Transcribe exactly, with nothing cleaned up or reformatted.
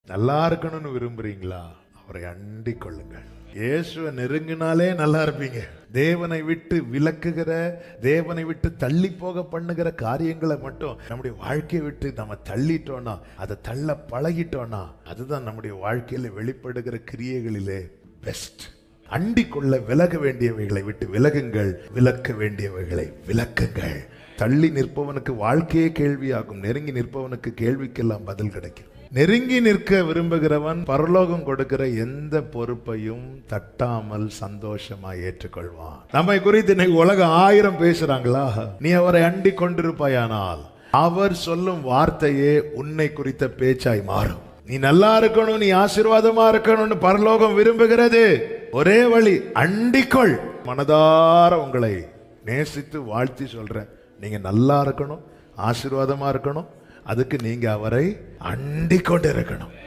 நல்லா இருக்கணும்னு விரும்புறீங்களா? அவரை அண்டிக் கொள்ளுங்கள். இயேசுவை நெருங்கினாலே நல்லா இருப்பீங்க. தேவனை விட்டு விலக்குகிற, தேவனை விட்டு தள்ளி போக பண்ணுகிற காரியங்களை மட்டும் நம்முடைய வாழ்க்கையை விட்டு நம்ம தள்ளிட்டோம்னா, அதை தள்ள பழகிட்டோம்னா, அதுதான் நம்முடைய வாழ்க்கையில வெளிப்படுகிற கிரியைகளிலே பெஸ்ட். அண்டிக்கொள்ள விலக வேண்டியவைகளை விட்டு விலகுங்கள், விலக்க வேண்டியவைகளை விலக்குங்கள். தள்ளி நிற்பவனுக்கு வாழ்க்கையே கேள்வியாகும், நெருங்கி நிற்பவனுக்கு கேள்விக்கெல்லாம் பதில் கிடைக்கும். நெருங்கி நிற்க விரும்புகிறவன் பரலோகம் கொடுக்கிற எந்த பொறுப்பையும் தட்டாமல் சந்தோஷமா ஏற்றுக்கொள்வான். நம்மை குறித்து இன்னைக்கு உலகம் ஆயிரம் பேசுறாங்களா? நீ அவரை அண்டிக் கொண்டிருப்பாயானால் அவர் சொல்லும் வார்த்தையே உன்னை குறித்த பேச்சாய் மாறும். நீ நல்லா இருக்கணும், நீ ஆசீர்வாதமா இருக்கணும்னு பரலோகம் விரும்புகிறது. ஒரே வழி, அண்டிக்கொள். மனதார உங்களை நேசித்து வாழ்த்தி சொல்றேன், நீங்க நல்லா இருக்கணும், ஆசீர்வாதமா இருக்கணும். அதுக்கு நீங்க அவரை அண்டிக் கொண்டு இருக்கணும்.